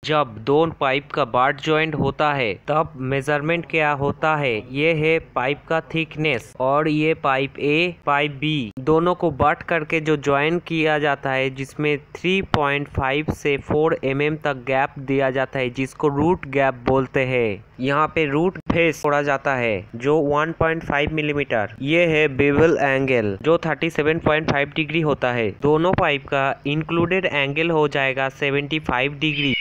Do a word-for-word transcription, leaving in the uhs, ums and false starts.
जब दोनों पाइप का बाट ज्वाइंट होता है तब मेजरमेंट क्या होता है, ये है पाइप का थिकनेस। और ये पाइप ए पाइप बी दोनों को बाट करके जो ज्वाइन किया जाता है, जिसमें तीन पॉइंट पाँच से चार एम एम तक गैप दिया जाता है, जिसको रूट गैप बोलते हैं। यहाँ पे रूट फेस छोड़ा जाता है जो एक पॉइंट पाँच मिलीमीटर। ये है बेवल एंगल जो सैंतीस पॉइंट पाँच डिग्री होता है। दोनों पाइप का इंक्लूडेड एंगल हो जाएगा पचहत्तर डिग्री।